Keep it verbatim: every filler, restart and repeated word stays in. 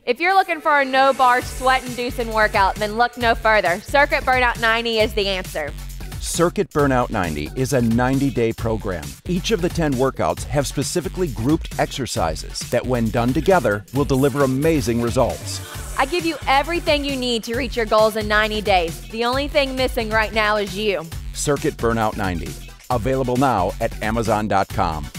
If you're looking for a no-bar, sweat-inducing workout, then look no further. Circuit Burnout ninety is the answer. Circuit Burnout ninety is a ninety-day program. Each of the ten workouts have specifically grouped exercises that, when done together, will deliver amazing results. I give you everything you need to reach your goals in ninety days. The only thing missing right now is you. Circuit Burnout ninety. Available now at Amazon dot com.